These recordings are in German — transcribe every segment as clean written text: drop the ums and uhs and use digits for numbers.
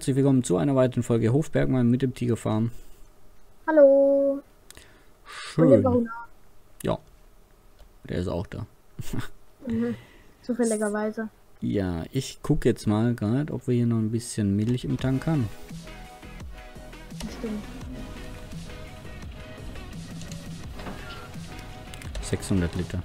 herzlich willkommen zu einer weiteren Folge Hofbergmann mit dem Tigerfarm. Hallo. Und der Schön. Bahuna. Ja, der ist auch da. Zufälligerweise. Ja, ich gucke jetzt mal gerade, ob wir hier noch ein bisschen Milch im Tank haben. Das stimmt. 600 Liter.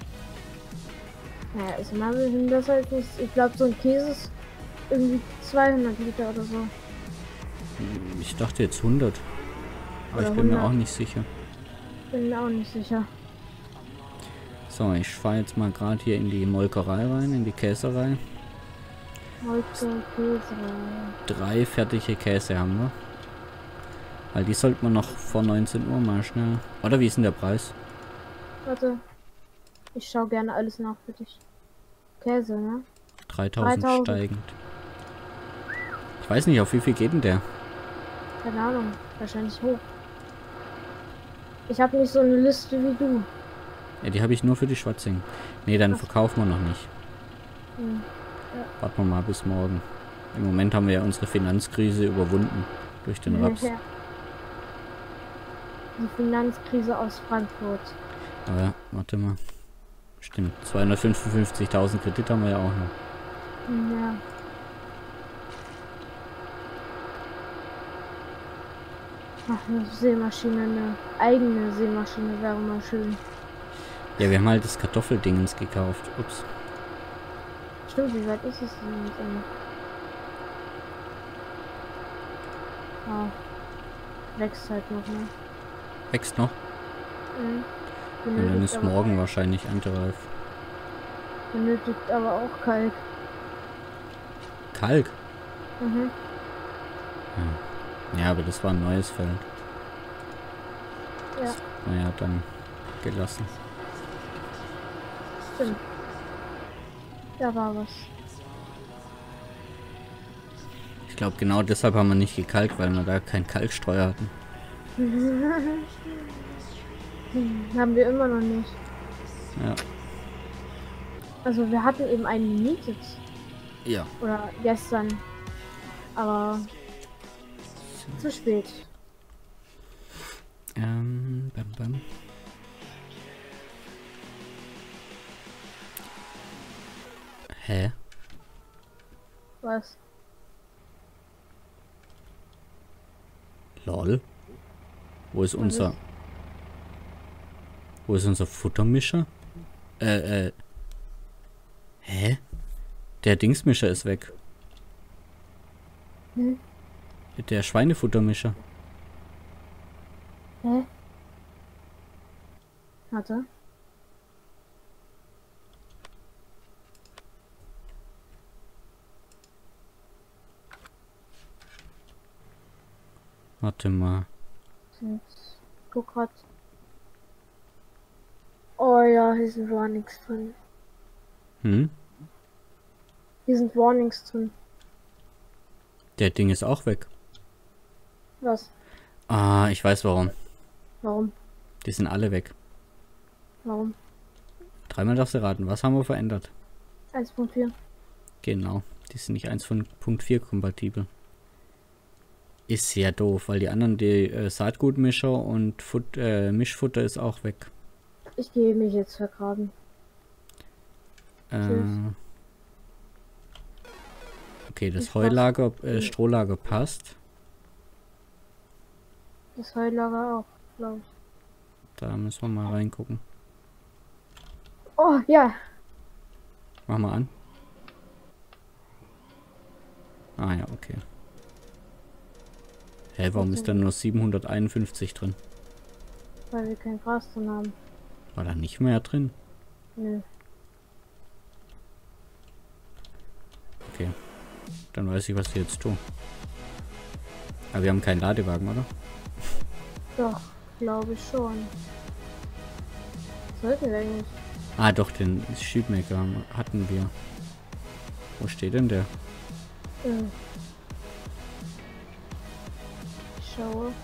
Naja, ist immer ein bisschen besser als nichts. Ich glaube, so ein Käse ist irgendwie 200 Liter oder so. Ich dachte jetzt 100. Aber Oder ich bin mir 100. auch nicht sicher. Bin mir auch nicht sicher. So, ich fahre jetzt mal gerade hier in die Molkerei rein, in die Käserei. Heute Käse. 3 fertige Käse haben wir. Weil die sollte man noch vor 19 Uhr mal schnell. Oder wie ist denn der Preis? Warte. Ich schaue gerne alles nach für dich. Käse, ne? 3000 3000. steigend. Ich weiß nicht, auf wie viel geht denn der? Keine Ahnung. Wahrscheinlich hoch. Ich habe nicht so eine Liste wie du. Ja, die habe ich nur für die Schwarzing. Ne, dann verkaufen wir noch nicht. Hm. Warten wir mal bis morgen. Im Moment haben wir ja unsere Finanzkrise überwunden. Durch den Raps. Ja. Die Finanzkrise aus Frankfurt. Aber, warte mal. Stimmt, 255.000 Kredit haben wir ja auch noch. Ja. Ach, eine Sämaschine, eine eigene Sämaschine wäre mal schön. Ja, wir haben halt das Kartoffeldingens gekauft. Ups. Stimmt, wie weit ist es denn jetzt eigentlich? Wow. Wächst halt noch, ne? Wächst noch? Mhm. Und dann ist morgen wahrscheinlich erntereif. Benötigt aber auch Kalk. Kalk? Mhm. Ja, aber das war ein neues Feld. Ja, Naja, dann gelassen. stimmt. Da war was. Ich glaube, genau deshalb haben wir nicht gekalkt, weil wir da keinen Kalkstreuer hatten. Haben wir immer noch nicht. Ja. Also wir hatten eben einen gemietet. Ja. Oder gestern. Aber zu spät. Bam, bam. Hä? Was? Lol. Wo ist Was unser... ist? Wo ist unser Futtermischer? Hä? Der Dingsmischer ist weg. Hm? Der Schweinefuttermischer. Hä? Warte. Warte mal. Jetzt guck grad. Oh ja, hier sind Warnings drin. Hm? Hier sind Warnings drin. Der Ding ist auch weg. Was? Ah, ich weiß warum. Warum? Die sind alle weg. Warum? Dreimal darfst du raten. Was haben wir verändert? 1.4. Genau. Die sind nicht 1.4 kompatibel. Ist sehr doof, weil die anderen, die Saatgutmischer und Mischfutter ist auch weg. Ich gehe mich jetzt vergraben. Okay, das Ich Heulager, Strohlager passt. Das Heulager auch, glaube ich. Da müssen wir mal reingucken. Oh, ja. Mach mal an. Ah ja, okay. Hä, warum ist da nur 751 drin? Weil wir kein Gras drin haben. War da nicht mehr drin? Nö. Okay. Dann weiß ich, was ich jetzt tue. Aber wir haben keinen Ladewagen, oder? Doch, glaube ich schon. Sollten wir eigentlich. Ah, doch, den Sheetmaker hatten wir. Wo steht denn der? Ich schaue.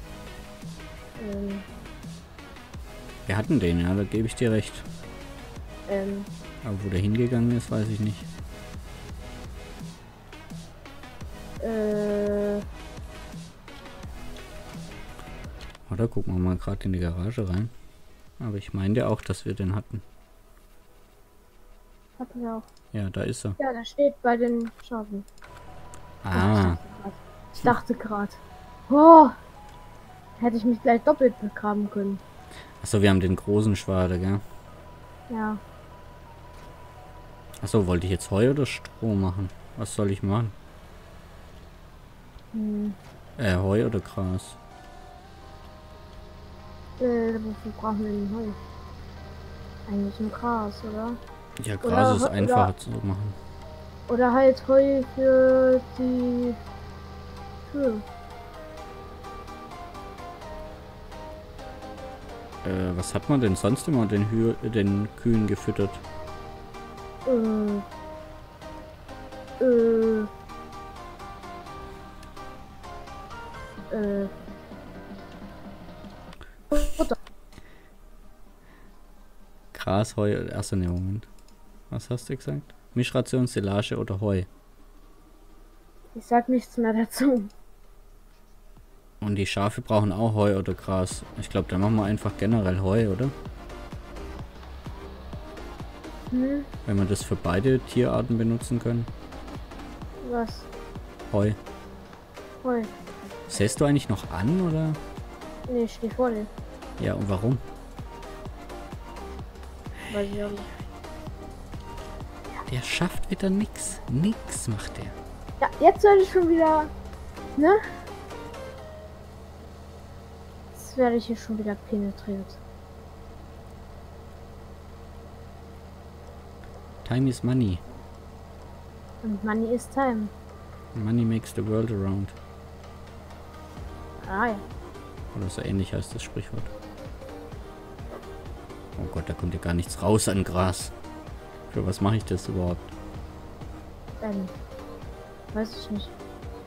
Wir hatten den, ja, da gebe ich dir recht. Aber wo der hingegangen ist, weiß ich nicht. Oder gucken wir mal gerade in die Garage rein. Aber ich meinte auch, dass wir den hatten. Hatten wir auch. Ja, da ist er. Ja, da steht bei den Schafen. Ah, Ich dachte gerade. Oh, hätte ich mich gleich doppelt begraben können. achso, wir haben den großen Schwader, gell? Ja. Achso, wollte ich jetzt Heu oder Stroh machen? Was soll ich machen? Heu oder Gras? Wofür brauchen wir denn Heu? Eigentlich ein Gras, oder? Ja, Gras ist einfacher zu machen. Oder halt Heu für die Kühe. Was hat man denn sonst immer den Kühen gefüttert? Äh, Futter. Gras, Heu, achso, ne, Moment. Was hast du gesagt? Mischration, Silage oder Heu? Ich sag nichts mehr dazu. Und die Schafe brauchen auch Heu oder Gras. Ich glaube, dann machen wir einfach generell Heu, oder? Wenn wir das für beide Tierarten benutzen können. Was? Heu. Heu. Säst du eigentlich noch an, oder? Nee, ich steh vor dir. Ja, und warum? Weiß ich auch nicht. Der schafft wieder nix. Nix macht der. Ja, jetzt werde ich schon wieder. Ne? Jetzt werde ich hier schon wieder penetriert. Time is money. Und Money is time. Money makes the world around. Ah ja. Oder so ähnlich heißt das Sprichwort. Oh Gott, da kommt ja gar nichts raus an Gras. Für was mache ich das überhaupt? Weiß ich nicht.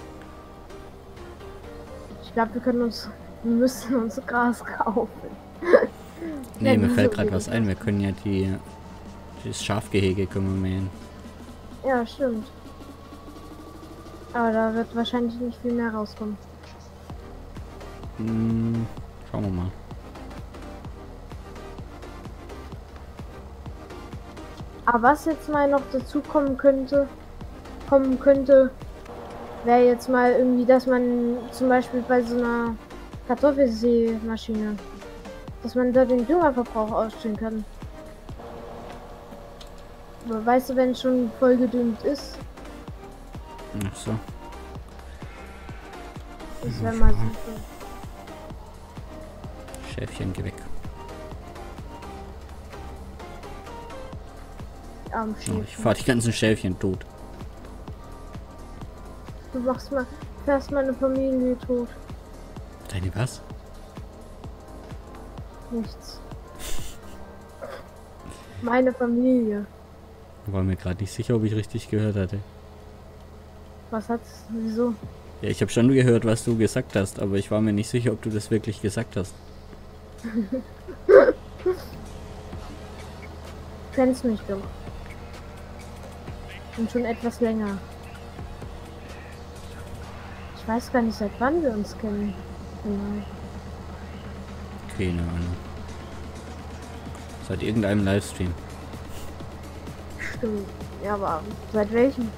Ich glaube, wir müssen uns Gras kaufen. Nee, Ja, mir fällt so gerade geht was das. ein. Wir können ja das Schafgehege können wir mähen. Ja, stimmt. Aber da wird wahrscheinlich nicht viel mehr rauskommen. Schauen wir mal. Aber was jetzt mal noch dazu kommen könnte, wäre jetzt mal irgendwie, dass man zum Beispiel bei so einer Kartoffelsämaschine, dass man da den Düngerverbrauch ausstellen kann. Aber weißt du, wenn es schon voll gedüngt ist, Ach so. das wäre mal sinnvoll. Schäfchen, geh weg. Die armen Oh, Schäfchen. ich fahr die ganzen Schäfchen tot. Du fährst meine Familie tot. Deine was? Nichts. Meine Familie. War mir gerade nicht sicher, ob ich richtig gehört hatte. Was hat's? Wieso? Ja, ich habe schon gehört, was du gesagt hast, aber ich war mir nicht sicher, ob du das wirklich gesagt hast. Du kennst mich doch. Und schon etwas länger. Ich weiß gar nicht, seit wann wir uns kennen. Genau. Keine Ahnung. Seit irgendeinem Livestream. Stimmt. Ja, aber seit welchem?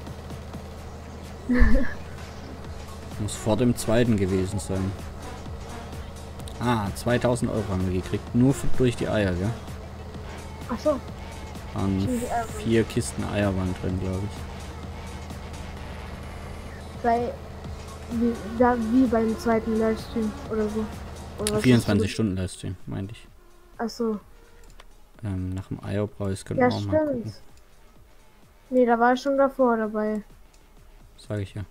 Muss vor dem zweiten gewesen sein. Ah, 2000 Euro haben wir gekriegt. Nur durch die Eier, gell? Ach so. Waren 4 Kisten Eier waren drin, glaube ich. Wie beim zweiten Livestream oder so. Oder was 24 Stunden Livestream, meinte ich. Ach so. Nach dem Eierpreis könnten Ja, wir auch mal gucken. stimmt. Nee, da war ich schon davor dabei. Sag ich ja.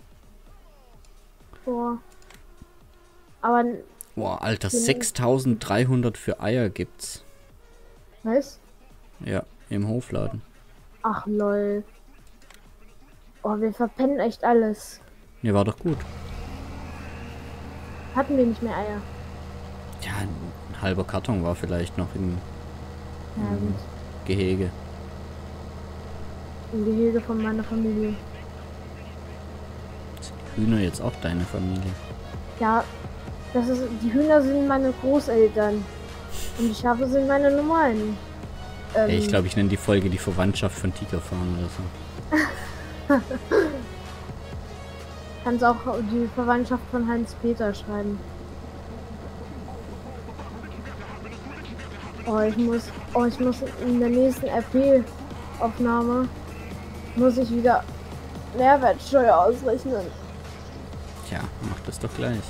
Aber, Boah, Alter, 6300 für Eier gibt's. was? Ja, im Hofladen. Ach lol. Oh, wir verpennen echt alles. Ja, war doch gut. Hatten wir nicht mehr Eier? Ja, ein halber Karton war vielleicht noch im Ja, gut. Gehege. Im Gehege von meiner Familie. Sind die Hühner jetzt auch deine Familie? Ja, die Hühner sind meine Großeltern. Und die Schafe sind meine normalen. Ey, ich glaube, ich nenne die Folge die Verwandtschaft von Tigerfahren oder so. Kannst auch die Verwandtschaft von Hans-Peter schreiben. Ich muss in der nächsten RP-Aufnahme muss ich wieder Mehrwertsteuer ausrechnen. Tja, mach das doch gleich.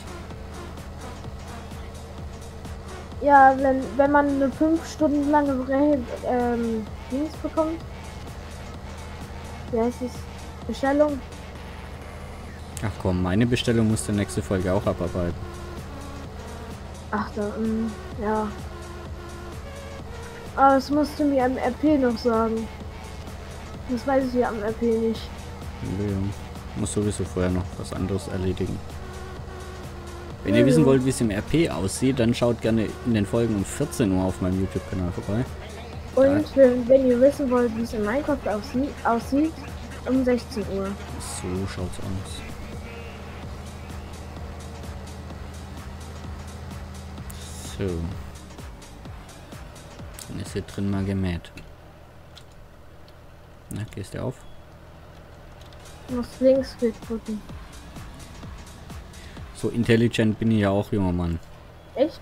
Ja, wenn man eine 5 Stunden lange Dienst bekommt. Wie heißt es? Bestellung? Ach komm, meine Bestellung musst du nächste Folge auch abarbeiten. Ach da, ja. Aber das musst du mir am RP noch sagen. Das weiß ich ja am RP nicht. Ja, muss sowieso vorher noch was anderes erledigen. Wenn ihr wissen wollt, wie es im RP aussieht, dann schaut gerne in den Folgen um 14 Uhr auf meinem YouTube-Kanal vorbei. Und wenn ihr wissen wollt, wie es in Minecraft aussieht, um 16 Uhr. So schaut's aus. So. Dann ist hier drin mal gemäht. Na, gehst du auf? Du musst links drücken. So intelligent bin ich ja auch, junger Mann. Echt?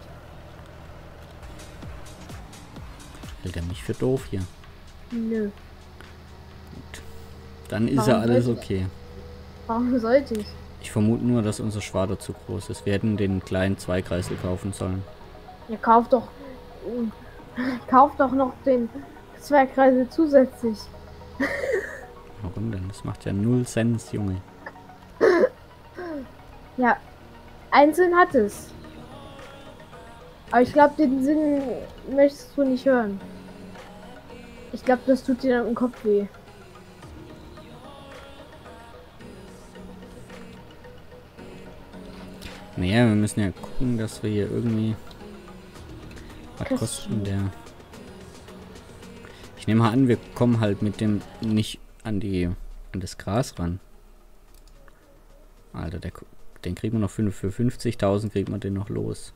Hält er mich für doof hier? Nö. Gut. Dann ist ja alles okay. Warum sollte ich? Ich vermute nur, dass unser Schwader zu groß ist. Wir hätten den kleinen Zweikreisel kaufen sollen. Ja, kauf doch noch den Zweikreisel zusätzlich. Warum denn? Das macht ja 0 Cent, Junge. Ja, einzeln hat es. Aber ich glaube, den Sinn möchtest du nicht hören. Ich glaube, das tut dir dann im Kopf weh. Naja, wir müssen ja gucken, dass wir hier irgendwie... Was kostet der? Ich nehme mal an, wir kommen halt mit dem nicht an das Gras ran. Alter, den kriegen wir noch für 50.000 kriegt man den noch los.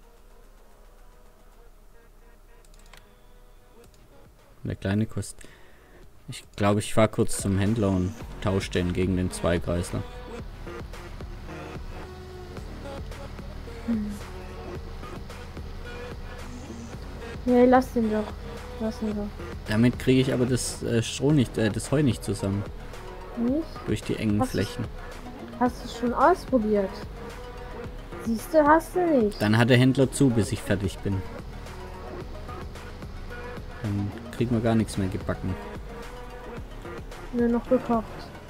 Der kleine kostet... Ich glaube, ich fahre kurz zum Händler und tausche den gegen den Zweikreisler. Nee, lass den doch. Lass ihn doch. Damit kriege ich aber das Stroh nicht, das Heu nicht zusammen. Nicht? Durch die engen Flächen. Hast du schon ausprobiert? Siehst du, hast du nicht. Dann hat der Händler zu, bis ich fertig bin. Dann kriegen wir gar nichts mehr gebacken. Nur noch gekocht.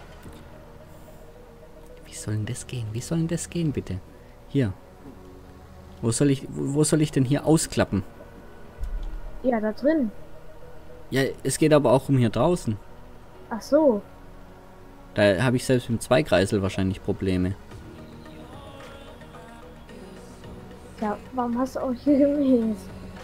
Wie soll denn das gehen? Wie soll denn das gehen, bitte? Hier. Wo soll ich denn hier ausklappen? Ja, da drin. Ja, es geht aber auch um hier draußen. Ach so. Da habe ich selbst mit dem Zweikreisel wahrscheinlich Probleme. Ja, warum hast du auch hier gemäht?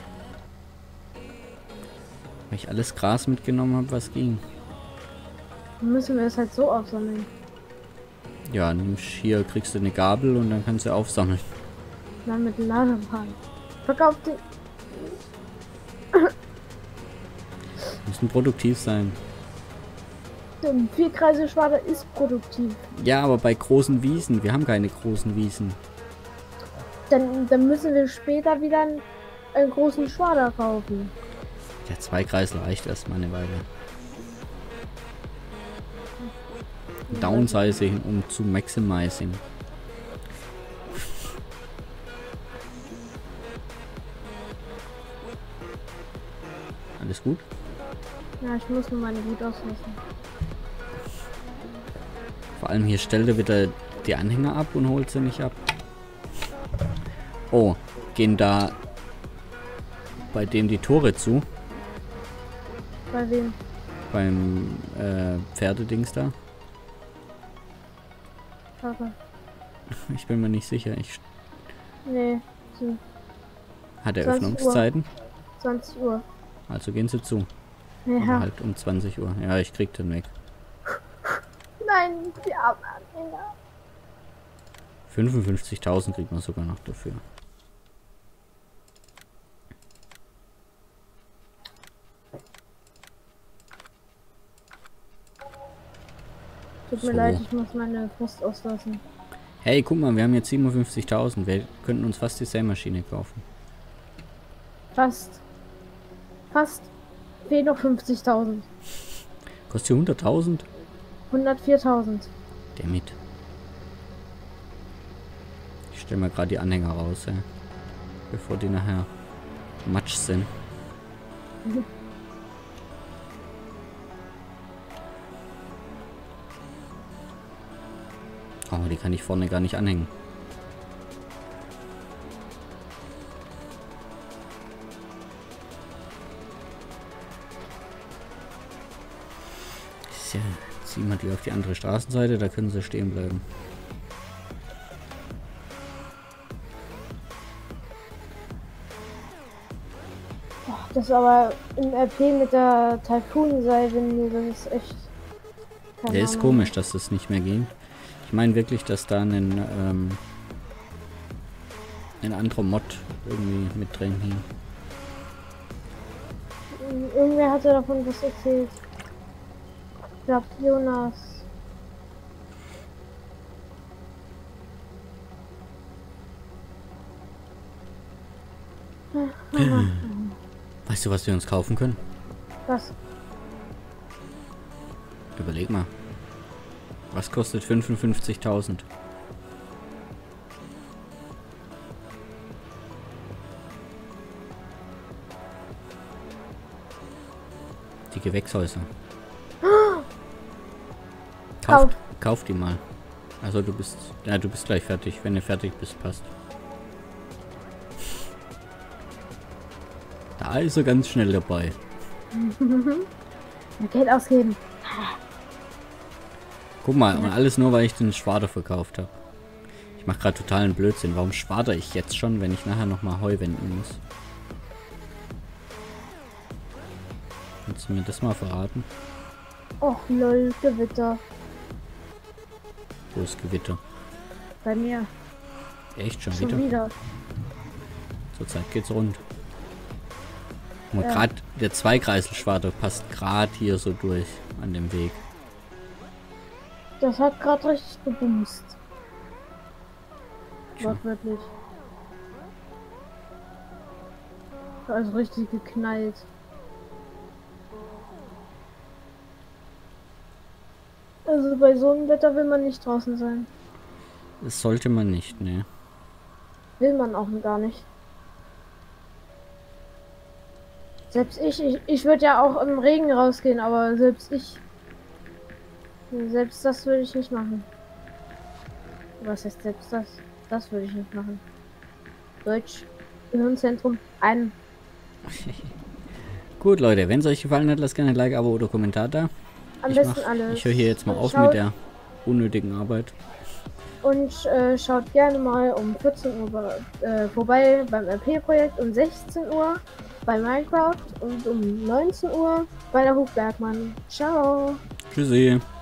Weil ich alles Gras mitgenommen habe, was ging. Dann müssen wir es halt so aufsammeln. Ja, hier kriegst du eine Gabel und dann kannst du aufsammeln. Dann mit dem Ladewagen. Verkauf die. Müssen produktiv sein. Ein Vierkreiselschwader ist produktiv. Ja, aber bei großen Wiesen. Wir haben keine großen Wiesen. Dann müssen wir später wieder einen großen Schwader kaufen. Der Zweikreisel reicht erstmal eine Weile. Downsizing, um zu maximizing. Alles gut? Ja, ich muss nur meine Wut auslassen. Vor allem hier stellt er wieder die Anhänger ab und holt sie nicht ab. Oh, gehen da bei dem die Tore zu? Bei wem? Beim Pferdedings da? Papa. Ich bin mir nicht sicher. Nee, sind Hat er 20 Öffnungszeiten? 20 Uhr. Also gehen sie zu. Oder Ja. halt um 20 Uhr. Ja, ich krieg den weg. Nein, die armen Anhänger. 55.000 kriegt man sogar noch dafür. Tut mir So. leid, ich muss meine Post auslassen. Hey, guck mal, wir haben jetzt 57.000. Wir könnten uns fast die Sämaschine kaufen. Fast. Fast. Fehlen noch 50.000. Kostet die 100.000? 104.000. Damit. Ich stelle mal gerade die Anhänger raus, ey. Bevor die nachher Matsch sind. Oh, die kann ich vorne gar nicht anhängen. Ja, ziehen wir die auf die andere Straßenseite, da können sie stehen bleiben. Das ist aber im RP mit der Typhoon-Seilwinde, das ist echt... Der ist komisch, dass das nicht mehr ging. Ich meine wirklich, dass da ein anderer Mod irgendwie mit drin hing. Irgendwer hatte davon was erzählt. Ich glaube, Jonas. Weißt du, was wir uns kaufen können? Was? Überleg mal. Was kostet 55.000? Die Gewächshäuser. Kauf die mal. Also du bist gleich fertig. Wenn du fertig bist, passt. Da ist er ganz schnell dabei. Ja, Geld ausgeben. Guck mal, und alles nur, weil ich den Schwader verkauft habe. Ich mache gerade totalen Blödsinn. Warum schwader ich jetzt schon, wenn ich nachher nochmal Heu wenden muss? Kannst du mir das mal verraten? Och lol, Gewitter. Wo ist Gewitter? Bei mir. Echt schon Schon wieder? wieder. Zurzeit geht's rund. Und Ja. gerade der Zweikreiselschwader passt gerade hier so durch an dem Weg. Das hat gerade richtig gebumst. Tja. Wortwörtlich. Also richtig geknallt. Also bei so einem Wetter will man nicht draußen sein. Das sollte man nicht, ne? Will man auch gar nicht. Selbst ich würde ja auch im Regen rausgehen, aber selbst das würde ich nicht machen. Was heißt selbst das? Das würde ich nicht machen. Deutsch, Gehirnzentrum, ein. Gut, Leute, wenn es euch gefallen hat, lasst gerne ein Like, Abo oder Kommentar da. Am besten alles. Ich höre hier jetzt mal Und auf schaut- mit der unnötigen Arbeit. Und schaut gerne mal um 14 Uhr vorbei beim RP-Projekt, um 16 Uhr bei Minecraft und um 19 Uhr bei der Hofbergmann. Ciao! Tschüssi.